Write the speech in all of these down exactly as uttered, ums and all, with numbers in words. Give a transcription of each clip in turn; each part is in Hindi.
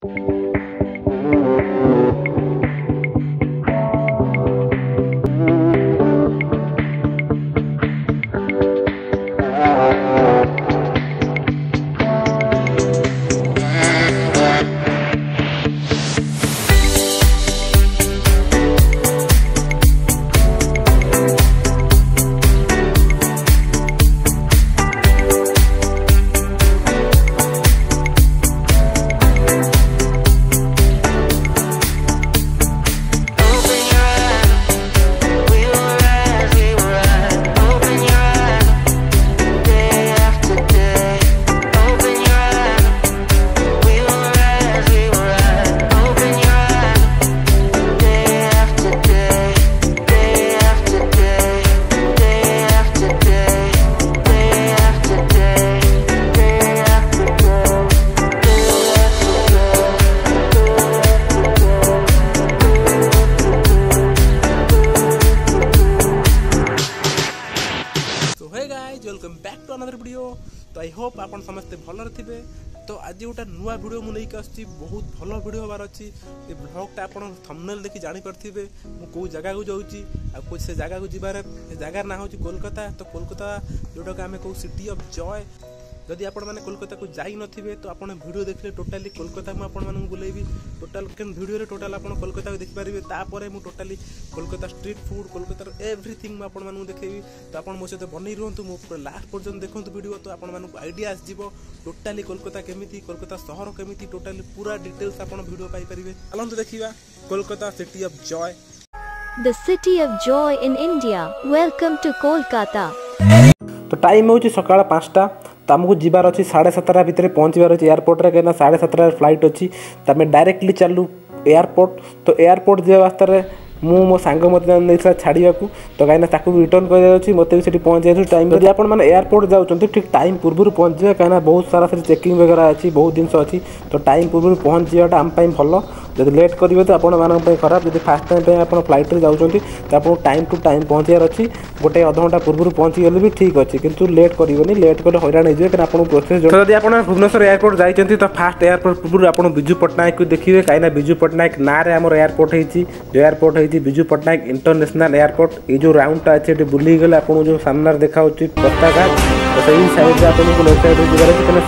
तो आई होप आपन समस्ते भलर थे। तो आज गोटे नुआ वीडियो मुझे आसुच्ची बहुत भल वीडियो हबार अच्छी। ये ब्लॉगटा आप थंबनेल देखि जानी पारथिबे मु को जगह को जाउची आ कुछ से जगह को जिबार जगह ना होची कोलकाता। तो कोलकाता जोटा को आमे को सिटी ऑफ जॉय। जदि आपण माने कोलकाता को जाई नथिबे तो आपण वीडियो देखले टोटली कोलकाता मु आपण मानन बुलेबी टोटल केन वीडियो रे टोटल आपण कोलकाता को देखि पारिबे। तापरे मु totally Kolkata street food Kolkata everything मु आपण मानन देखेबी। तो आपण मो सहित बनै रहंतु मो लास्ट पर्यंत देखंतु वीडियो। तो आपण मानन को आईडिया आस जिवो टोटली कोलकाता केमिति कोलकाता शहर केमिति टोटली पूरा डिटेल्स आपण वीडियो पाई परिबे। चलंतु देखिबा Kolkata city of joy. The city of joy in India. Welcome to Kolkata. तो टाइम होची सकाळ पाँचटा। तो आमको जीवार अच्छी साढ़े सतटा भितर पहुँचार अच्छे एयरपोर्ट रे कहीं साढ़े सतटा फ्लाइट अच्छी। तो आम डायरेक्टली चलू एयरपोर्ट। तो एयरपोर्ट जा रास्तार मु मो सांग मत नहीं छाड़ा को। तो कहीं ताकू रिटर्न कर मत भी पहुँचे टाइम। यदि आप एयरपोर्ट जाऊँ ठीक टाइम पूर्व पहुँच जाए कहीं बहुत सारा से चेकिंग वगैरह अच्छी बहुत जिनस अच्छी। तो टाइम पूर्व पहुँच जावाटा आम भल। जब लेट करेंगे तो आपण खराब। जब फास्ट टाइम आप फ्लाइट रे जाऊँ तो आपको टाइम टू टाइम पहुँचार अच्छी। गोटे अध घंटा पूर्व पहुँची गले भी ठीक अच्छे किंतु लेट करेंगे। लेट कले हईराण हो कहीं आपको प्रोसेस जो जब आप भुवनेश्वर एयरपोर्ट जाइए तो फास्ट एयरपोर्ट पूर्व आप विजु पट्टनायक को देखिए। कहीं विजु पट्टनायक ना आम एयरपोर्ट होती जो एयरपोर्ट होती विजु पट्टनायक इंटरनेशनल एयरपोर्ट। ये जो राउंडटा अच्छे बुली गले आपको जो सामने देखा पत्ता घाट तो सही साइड से आपको लेफ्ट साइड जाए।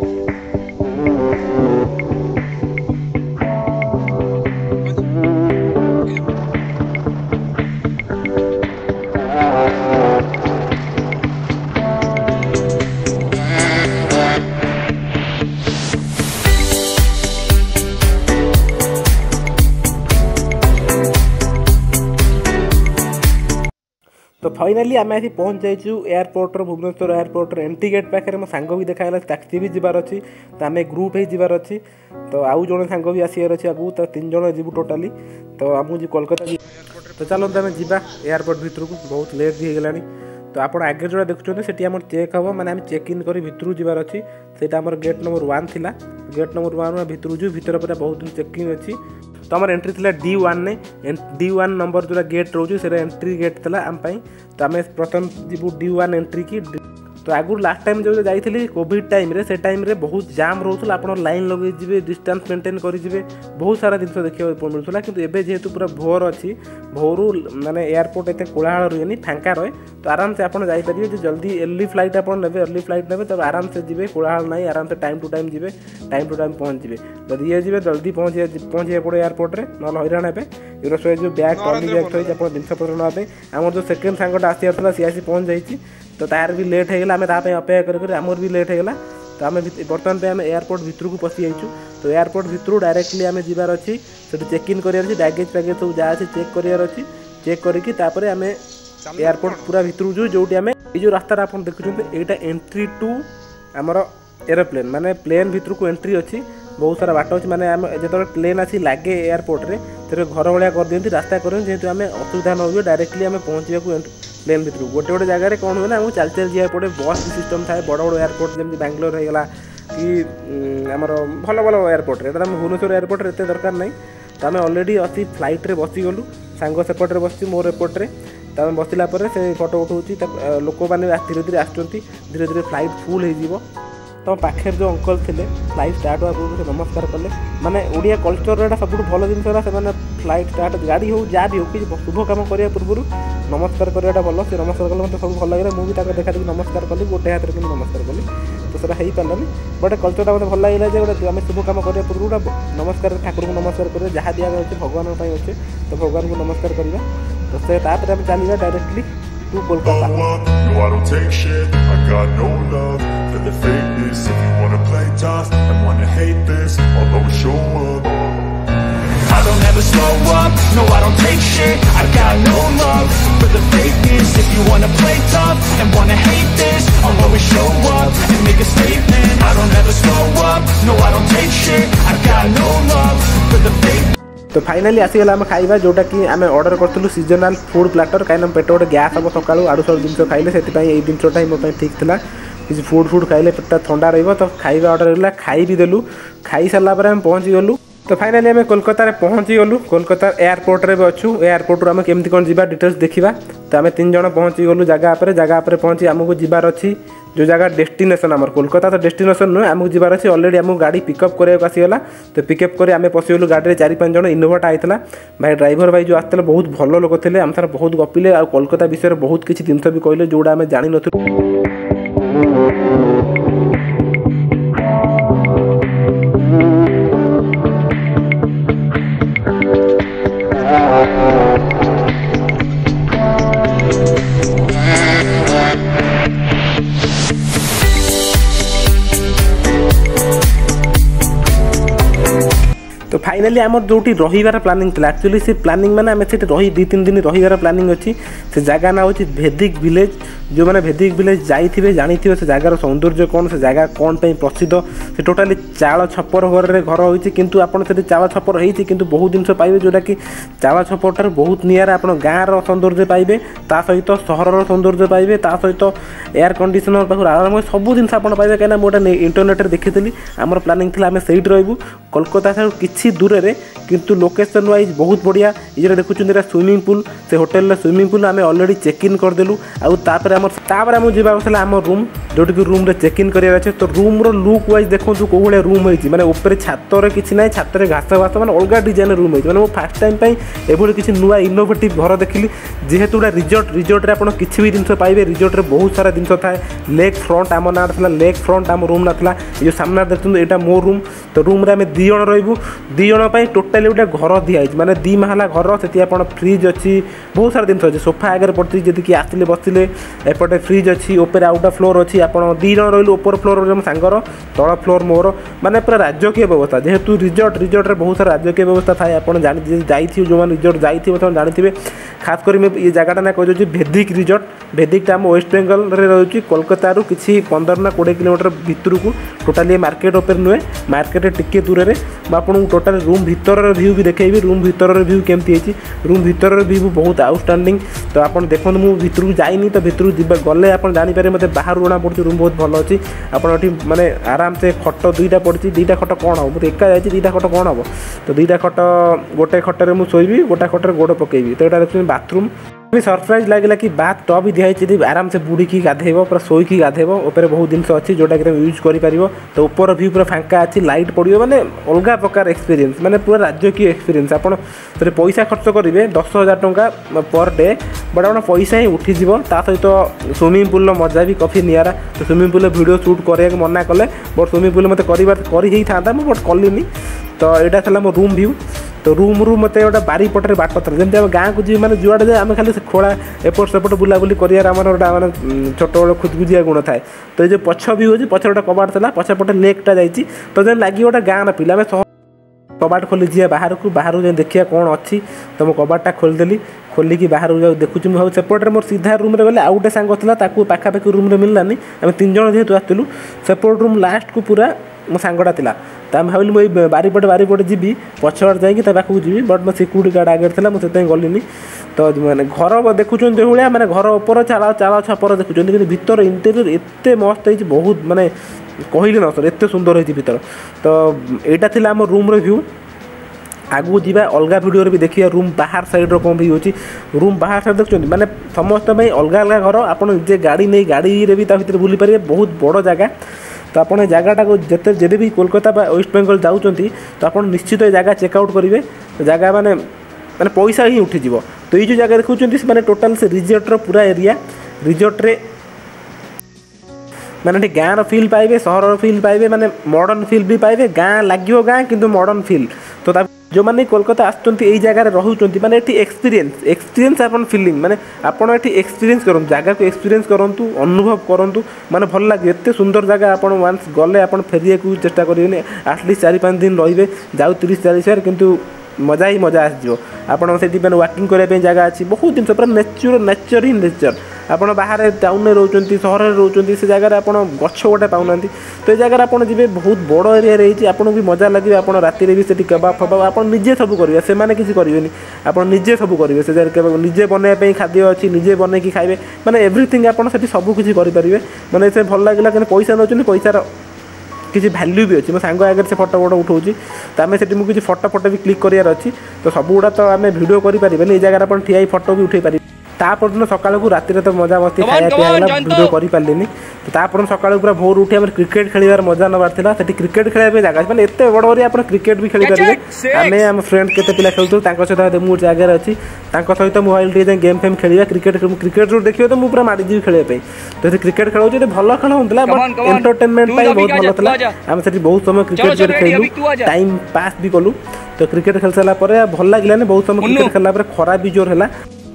तो फाइनाली आम आसी पहुँच जाइए airport Bhubaneswar airport entry gate पाखे मो सांग भी देखाला ताकि भी जबार अच्छी। तो आम ग्रुप ही जबार अच्छी। तो आउ जड़े सांग भी आसार अच्छे आगू। तो तीन जन जीवु टोटाली। तो आमको जी कोलकाता तो चलते आम जा एयरपोर्ट भितर को बहुत लेट भी होगा। तो आप आगे जो देखुं से चेक हम मैंने चेक इन कर भितर जबार अच्छी। से गेट नंबर वन थी गेट नंबर वन भितर जो भितर पूरा बहुत चेकिंग अच्छी। तो आम एंट्री थी डी वन ने डी वन नंबर जो गेट रोचे से एंट्री गेट थी आम। तो आम प्रथम जीवु डी वन एंट्री की। तो आगु लास्ट टाइम जो जाइए कोविड टाइम रे से टाइम रे बहुत जाम रोला। आप लाइन लगे जी डिस्टेंस मेंटेन करेंगे बहुत सारा जिन देखा मिलूला। कि एवं जेहेतु पूरा भोर अच्छी भोरू माने एयरपोर्ट एत कोलाहल रुए फांका रहे। तो आराम से आपड़ जापर जो जल्दी अर्ली फ्लाइट आप ने अर्ली फ्लाइट ने तो आराम से जी कोलाहल ना आराम से टाइम टू टाइम जी टाइम टू टाइम पहुँचे। जब ये जी जल्दी पहुँचे पहुँचे पड़े एयरपोर्ट में ना हईराण हे। यूरो सहित जो बैग ट्रली बैग थी आप जिनपतर नापे आम जो सेकेंड सांगटा आसार सी आसी पहुँच जाइए। तो तार भी लेट होगा आम अपेक्षा कर आमर भी लेट होगा। तो आम बर्तमान पे आम एयरपोर्ट भितर को पशि जाइए। तो एयरपोर्ट भितर डायरेक्टली आम जबार अच्छी से चेक इन करार बैगेज पैगेज सब जहाँ अच्छे चेक करार अच्छी। चेक करके आम एयरपोर्ट पूरा भितर जो जो आम ये रास्ता आप देखुं यहाँ एंट्री टू आमर एरोप्लेन माने प्लेन भितर को एंट्री अच्छी। बहुत सारा बाट अच्छी माने आम जो प्लेन आसी लगे एयरपोर्ट रे तो घर भाया कर दिखती रास्ता करें जेहतु आम असुविधा न हो डायरेक्टली आम पहुँचा प्लेन भितर गोटे गोटे जगह कौन हुए ना आमको चल चल जाए पड़े। बस सिस्टम थाए बड़ बड़ एयरपोर्ट जमी बांग्लोर होगा कि आमर भल भल एयरपोर्ट रे भुवनेश्वर एयरपोर्ट एत दरकार नहीं। तो आम अलरेडी असी फ्लाइट रे बसीगलु सांग सेपटे बस मोर एपट रे। तो आम बसला से फोटो उठाऊँ लोक मैंने धीरे धीरे आसुँच धीरे धीरे फ्लाइट फुल हो तुम पाखे जो अंकल थे फ्लाइट स्टार्ट हुआ पूर्व से नमस्कार कले माने ओडिया कल्चर एटा सब भल जिन से फ्लाइट स्टार्ट गाड़ी हो जहाँ भी हो कि शुभ कम करने पूर्व नमस्कार करवाटा भल से नमस्कार कले मतलब सब भल लगे मुझे देखा देखिए नमस्कार कली गोटे हाथ में नमस्कार कली तो सर हो पारानी बट कल्चरटा मतलब भल लगे गोटे आम शुभ कम करने पूर्व नमस्कार ठाकुर को नमस्कार करें जहाँ दिया अच्छे भगवान अच्छे तो भगवान को नमस्कार करवा तो से तापर आम चलवा directly to Kolkata No, I don't take shit. I got no love for the fakeness. If you wanna play tough and wanna hate this, I'll always show up. I don't ever slow up. No, I don't take shit. I got no love for the fakeness. If you wanna play tough and wanna hate this, I'll always show up and make a statement. I don't ever slow up. No, I don't take shit. I got no love for the fakeness. तो फाइनाली आसीगला आम खाइबा जोटा कि आम ऑर्डर करूँ सीजनाल फूड प्लाटर कहीं पेट गोटे गैस हम सका आड़ू सब जिन खाइले से जिनटा ही मोप ठीक था किसी फूड फूड खाइले पेटा ठंडा रही तो खाइबा ऑर्डर है खाई भी देलु खाई सारा पर आम पहुँची गलु तो फाइनाली आम कोलकाता रे पहुँची गलु कोलकाता एयरपोर्ट रे भी अच्छू एयरपोर्ट आम केमती कौन जी डिटेल्स देखा तो आम तीन जन पहुँची गलु जगह पर जगह पर पहुँची आमको जीवार अच्छी जो जगह डेस्टिनेशन आम कोलकाता तो डेस्टिनेशन नुहे आमको जीवार अच्छी अलरेडी आमको गाड़ी पिकअप कराया आसीगला तो पिकअप कर आम पशिगलु गाड़ी चारि पाँच जन इनोभाटा आईला भाई ड्राइवर भाई जो आसते बहुत भल लोक थे आम सारा बहुत गपिले आ कोलकाता विषय बहुत किसी जिन भी कहले जोड़ा आम जान नु तो फाइनाली आम जो रहीबार प्लानिंग था एक्चुअली से प्लानिंग मैंने आम से रही दी तीन दिन रहीबार प्लानिंग अच्छी से जगह ना हूँ भेदिक विलेज जो मैंने भेदिक विलेज जाइए जानी से जगार सौंदर्य कौन से जगह कौन पे प्रसिद्ध से टोटाली चाल छपर घर में घर होती किंतु आपड़ से चाल छपर होती किंतु बहुत जिन पाइबे जोटा कि चाल छपर ठार बहुत निआरा आप गाँव सौंदर्य पाइबे ता सहित सहर सौंदर्य पाइबे ता सहित एयर कंडीशनर पाखु आराम सब जिन आप पाइबे कहीं गोटे इंटरनेट देखी आम प्लानिंग थी आम से रही कोलकाता ठार किसी दूर रे किंतु लोकेशन वाइज बहुत बढ़िया ये देखुं स्विमिंग पूल से होटेल स्विमिंग पूल आम अलरेडी चेक इन करदेलु आउे आम जावा आम रूम जोटि कि रूम चेक इन करार अच्छे तो रूम लुक वाइज देखो कौ भाया रूम होती मैंने ऊपर छातर किसी ना छात घास घास मैंने अलग डिजाइन रूम होती मैंने फास्ट टाइम एभली किसी नुआ इनोवेटिव घर देखिली जेहेतु गोटे रिजोर्ट रिजोर्ट रे आपन किसी भी जिन पाइबे रिजोर्ट रे बहुत सारा जिन थाए लेक फ्रंट आम ना था लेक फ्रंट आम रूम ना ये सामने देखते यहाँ मो रूम तो रूम रे आम दी जन रही दी जन टोटाली गोटे घर दिखाई मैंने दी महला घर से आप फ्रिज अच्छी बहुत सारा जिन अच्छे सोफा आगे पड़ी जदि किए आसले बसले एपटे फ्रिज अच्छी ऊपर आउटा फ्लोर अच्छी आप दी जन रही ऊपर फ्लोर मो सांगर तल फ्लोर मोर माने पूरा राजकीय व्यवस्था जेहेतु रिजोर्ट रिजोर्ट रे बहुत सारा राजकीय व्यवस्था थाए आप जाइए जो मैंने रिजोर्ट जाइए जानते खास कर ये जगटा ना कह भेदिक रिजोर्ट भेदिक आम वेस्ट बेंगल रही कोलकाता किसी पंद्रह ना कोड़े किलोमीटर भितर को टोटाली मार्केट ओपर नुहे मार्केट टिके दूर में आपको टोटाल रूम भीतर व्यू भी देखेबी रूम भीतर व्यू केमती है रूम भीतर व्यू बहुत आउटस्टैंडिंग तो आप देखो मुझे भीतर को जाइनी तो भीतर जी गले आप जानीपारे मतलब बाहर जना पड़ी रूम बहुत भल अच्छी आपड़ी माने आराम से खट दुईटा पड़ी दुईटा खट कौन हम मुझे एका जाइए दुईटा खट कौन हम तो दुईटा खट गोटे खटर मुझे शोबी गोटे खटर गोड़ पकेबी तो यहाँ देखते बाथरूम भी सरप्राइज लगे कि बाथ टब भी दिखाई आराम से बुड़ी की गाधेब पूरा शोईकी गाधेब ऊपर बहुत जिन अच्छी जोटा कि यूज कर तो ऊपर व्यू पूरा फांका अच्छी लाइट पड़ो मैंने अलग प्रकार एक्सपीरियंस मैंने पूरा राजकीय एक्सपीरियंस आप पैसा खर्च करेंगे दस हजार टंका पर डे बट आप पैसा ही उठीज ता सहित स्विमिंग पूल मजा भी कफी निआरा तो स्विमिंग पूल वीडियो शूट कराया मना कले बट स्विमिंग पूल मत कर बट कलिनी तो यहाँ था मो रूम व्यू तो रूम रू मत गोटे बारीपटे बाट था जमी आम गाँव को जी मैंने जुआड़े जाए आम खाली खोला एपट सेपट बुलाबुली कर गोटे छोट बड़ खुदगुजिया गुण थाए तो ये पछ भी हो पछ गोटे कबाट था पछपटे लेकटा जाइए तो जब लगे गोटे गाँव पिला आम कबाट खोली जी बाहर को बाहर जाए देखिए कौन अच्छी तो मो कबाटा खोलीदेली खोलिकी बाहर जाऊ देखुची मुझे सेपटे मोर सीधा रूम रे गले आउ गोटे सांग था पाखापाखि रूम रे मिललानी आम तीन जन जेहेतु आसलु सेपट रूम लास्ट को पूरा मो सांगटा था तो आम भाविली मुझे बारीपटे बारीपटे जी पछवाड़ जाकि पाखक जी बट मो सिक्यूरीटी गार्ड आगे था मुझे गलिनी तो मैंने घर देखुं जो भाया मैंने घर ऊपर चाल चाल छपर देखुं कि भीतर इंटेरियर एत मस्त है बहुत माने कहले न सर एत सुंदर होती भीतर तो यहाँ था आम रूम व्यू आगू जावा अलग वीडियो भी देखिए रूम बाहर साइड कौन भी होची रूम बाहर साइड देखते मैंने समस्त अलग अलग घर आप निजे गाड़ी नहीं गाड़ी भी भीतर बुली पारे बहुत बड़ जगह तो आपन जगटा को जिते जब भी कोलकाता वेस्ट बेंगल जाऊँगी तो आप निश्चित ये जगह चेकआउट करेंगे जगह माने माने पैसा ही उठीज तो ये जो जगह देखुं मैंने टोटाल से रिजोर्टर पूरा एरिया रिजोर्ट्रे मैंने गाँव फिल पाइबे सहर फिल पाइबे माने मॉडर्न फिल भी पाइबे गाँ लगे गाँ किंतु मॉडर्न फिल तो जो मैंने कोलकाता आसुँच जगह रोचे मैंने एक्सपीरियंस एक्सपीरियंस आप फिलिंग माने आपड़ ये एक्सपीरियंस करूँ जगह को एक्सपीरियंस करूँ अनुभव करूँ माने भल लगे एत सुंदर जगह आप वन्स गले आप फेरिया को चेष्टा करेंगे आटलिस्ट चार पाँच दिन रे जाऊ तीस चालीस हजार किंतु मजा ही मजा आसो आपड़ से वाकिंग करने जगह अच्छी बहुत जिन पूरा नेचर नेचर ही नेचर आप बाहर टाउन में रोचे सहर में रोचे से जगह आप गछ गोटे पाऊना तो ये जगह आप जी बहुत बड़ एरिया रही आपको भी मजा लगे आप राति भी से कबाब फबाब आप निजे सब करेंगे से मैंने किसी करेंगे आप निजे सब करेंगे से जगह निजे बनवाई खाद्य अच्छी निजे बनई खाइबे माने एवरीथिंग आप सब किसी करेंगे मैंने से भल लगे कि पैसा नौ पैसार किसी भैल्यू भी अच्छी मो सांग आगे से फटो फटो उठाऊँगी तो आम से किसी फटो फटो भी क्लिक करार अच्छी तो सब गुड़ा तो आम भिडियो करें ये जगह आप ठिया फटो भी उठे पारे तापरदिन सकाल को राति तो मजा मस्ती खाया पीला भिडियो करें तो तापर सकाल पूरा भोर उठी आम क्रिकेट खेलार मजा नबार से क्रिकेट खेलने जगह मैंने एत बड़ बड़े आप क्रिकेट भी खेल पारे आम आम फ्रेंड के पिला खेलुँ सहित मुझे जगह अच्छी सहित मोबाइल टे गेम फेम खेलिया क्रिकेट क्रिकेट जो देखिए तो मुझे पूरा मारिजी खेलने तो क्रिकेट खेल भल खेल होता बट एंटरटेनमेंट बहुत भल था आम से बहुत समय क्रिकेट खेलु टाइम पास भी कलु तो क्रिकेट खेल सारापर भल लगे बहुत समय क्रिकेट खेलला खरा भी जोर है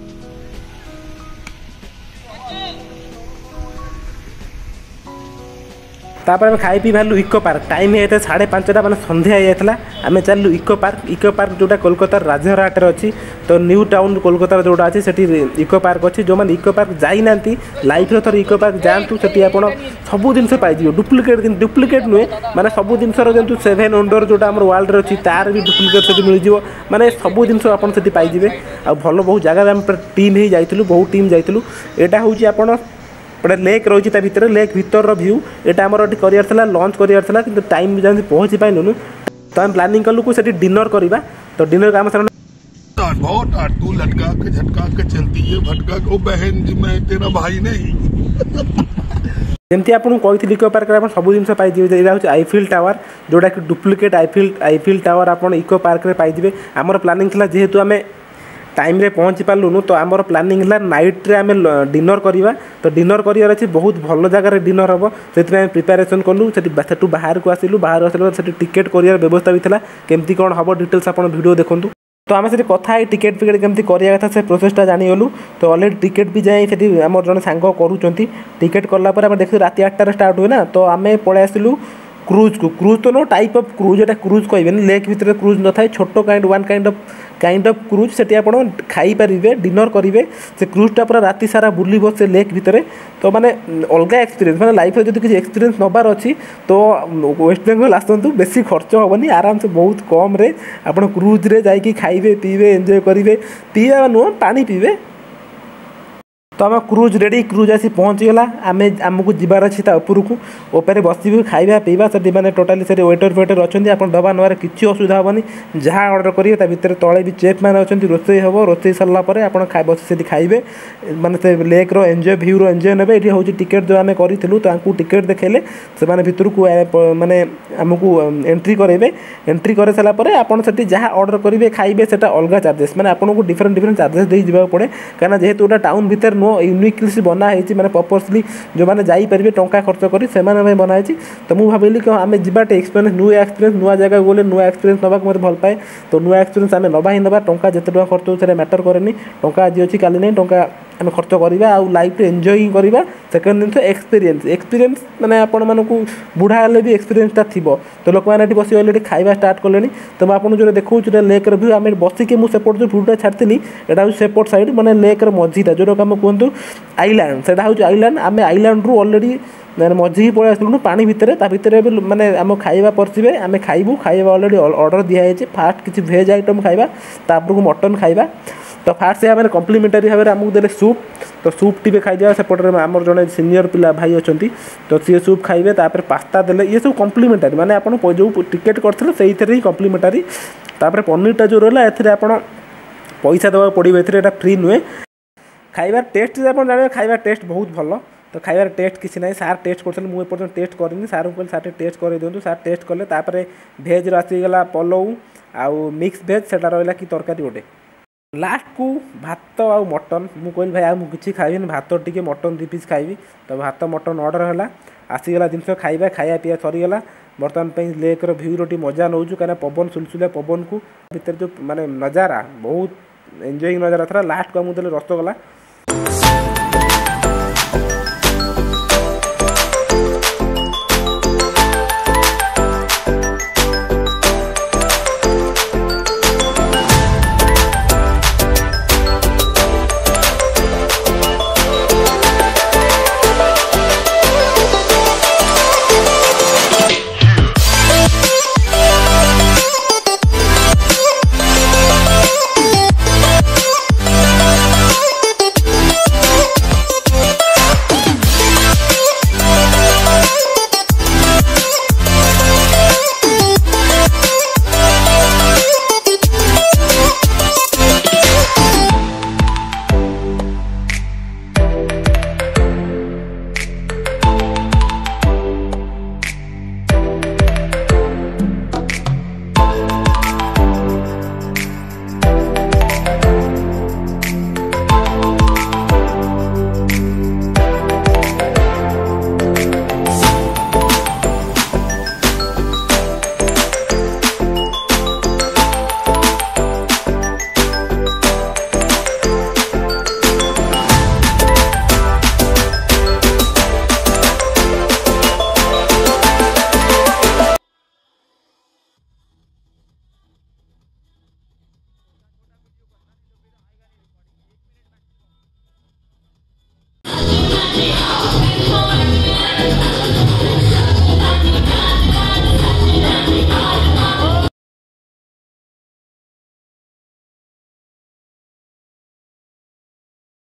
तापर आम खाई पी बाहर इको पार्क टाइम होता साढ़े पांचटा मैंने संध्या होता आम चलू इको पार्क इको पार्क जोटा कोलकाता राजहरहाट अच्छी तो न्यू टाउन कोलकाता जोटा अच्छी से इको पार्क अच्छी जो मैंने इको पार्क जाइना लाइफ थर इको पार्क जातु से आप सब जिन पाइज डुप्लिकेट डुप्लिकेट नुहे मैंने सब जिन जो सेभेन वंडर जोटा आम वर्ल्ड अच्छी तार भी डुप्लिकेट से मिल जाव मैंने सब जिन आपड़ी पाइबे आ भल बहुत जगह आम टीम ही जाइलु बहुत टीम जाइलु यहाँ हूँ आप गोटे लेक रही है भितर लेक भितर व्यू यहाँ आमर कर लंच कर कि टाइम जब पहुँची पाइलुनु तो आम प्लानिंग कलु को डिनर करवा तो डिनर आम से बहुत तू लटका के झटका के चलती है भटका को बहन जी मैं तेरा भाई नहीं जमती आपको कही इको पार्क में सब जिन पाइबे यहाँ हूँ आईफिल टावर जोटा कि डुप्लिकेट आईफिल आईफिल टावर आप इको पार्क में पाइबे आमर प्लानिंग था जेहेतु आम टाइम रे पहुँची पार्लुनु तो आमर प्लानिंग है नाइट रे आम डिनर करवा तो डिनर करार अच्छी बहुत भल जगार डिनर हम से प्रिपेरेसन कलु से बाहर को आसलु बाहर आसला से टिकेट कर व्यवस्था भी था केमती कौन हम डिटेल्स आप वीडियो देखूँ तो आम से कथा टिकेट फिकेट केमती करा कथा से प्रोसेसटा जानीगलु तो अलरेडी टिकेट भी जाए से आम जन सांग करुँच टिकेट कलापर आम देखिए रात आठटार स्टार्ट हुए ना तो आम पलि आसलु क्रूज को क्रूज तो नो टाइप ऑफ क्रूज एटा क्रूज कहे लेक भितर क्रूज न था छोट kind one kind of kind of cruise से आप खाई पारे डिनर करेंगे से क्रूजटा पूरा राति सारा बुलब से लेक भितर तो माने अलग एक्सपीरियंस माने लाइफ जो किसी एक्सपीरियंस नबार अच्छी तो वेस्ट बेंगल आसतु बेसी खर्च हेनी आराम से बहुत कम रे आप क्रूज रे जाइए खाइबे पीबे एंजॉय करेंगे पीवा नुह पानी पीबे तो आम क्रूज रेडी क्रूज आसी पहुँचीगला आम आमको जबार अच्छी ऊपर को ऊपर बसबू खाଇବା पीवा से मैंने टोटाली से वेटर फेटर अच्छा आप दबा नबार किसी असुविधा हेनी जहाँ अर्डर करेंगे भितर तले भी चेफ मैंने अच्छा रोसे हम रोसे सारापर आप बस से खाइबे माने से लेक रो एंजॉय व्यू रो एंजॉय ने ये हूँ टिकेट जो आम करूँ तो टिकेट देखेले से भर को माने आमको एंट्री करेंगे एंट्री कर सारापर आपड़ी जहाँ अर्डर करेंगे खाइबे से अलग चार्जेस मैंने आपको डिफरेंट डिफरेंट चार्जेस दे जावाक पड़े कहीं जेहेतु गोटा टाउन भितर यूनिकली बना है मैंने पर्पसली जो मैंने जापारे टंका खर्च कर से बनाई तो मुझे भाविली कि आम जाटे एक्सपीरियंस नुआ एक्सपीरियंस नुआ जगह गले नुआ एक्सपीरियंस नाक मत भल पाए तो नुआ एक्सपीरियंस आम नवा ही नवा टंका जिते टका खर्च हो मैटर कैनि टंका आज अच्छी काली नहीं टंका आम खर्च करवा आउ लाइफ एंजॉय ही करवा सेकेंड जिन एक्सपीरियंस एक्सपीरियंस मैंने आपण मानक बुढ़ा हेल्ले भी एक्सपीरियंसटा थी तो लोक मैंने बस अलरेडी खाଇବା स्टार्ट कले तो आपको जो देखो लेक व्यू आम बसिके मुझे सेपट जो भ्यूटा छाड़ी यहाँ हूँ सेपट साइड मैंने लेक मझीटा जोटा आम कहतु आइलैंड से हूँ आइलैंड आम आइलैंड रू अलरेडी मझी पलि आसलुनु पानी भितर भितर भी माने आम खाଇବା परसिबे आम खाइबू खाଇବା अलरेडी ऑर्डर दिखाई फास्ट किसी भेज आइटम खाଇବା तापर मटन खाଇବା तो फास्ट से मैंने कम्प्लीमेंटारी भाव में आमको देले सूप तो सूप टी खाई सेपटे आमर जड़े सीनियर पिला भाई अच्छा तो सी सूप खाइबे तापर पास्ता देले ये सब कम्प्लीमेंटारी माने आपन जो टिकेट करथिले सेइथरे ही कम्प्लीमेंटारी तापर पनीरटा जो रहला एथिरे आपन पैसा देवा पड़ो एथिरे एटा फ्री नुहे खाइबार टेस्ट आप जाने खाइबार टेस्ट बहुत भल तो खाइबार टेस्ट किसी ना सार टेस्ट कर मुझे टेस्ट करनी सार को सार टेस्ट कर दिंतु सार टेस्ट कले तापर भेज आसीगला पलौ आउ मिक्स भेज से रहा कि तरकारी गोटे लास्ट को भात आउ मटन मु कहली भाई आउ किसी खाइबी भात टी मटन दी पीस खाइबी तो भात मटन ऑर्डर है आसीगला जिन खाइबा खाया पीया सरीगला बर्तमान लेक्र भ्यूर टी मजा नौ कहीं पवन सुलसुलिया पवन को भर जो माने नजारा बहुत एंजॉयिंग नजारा था लास्ट को मुझे रसगोला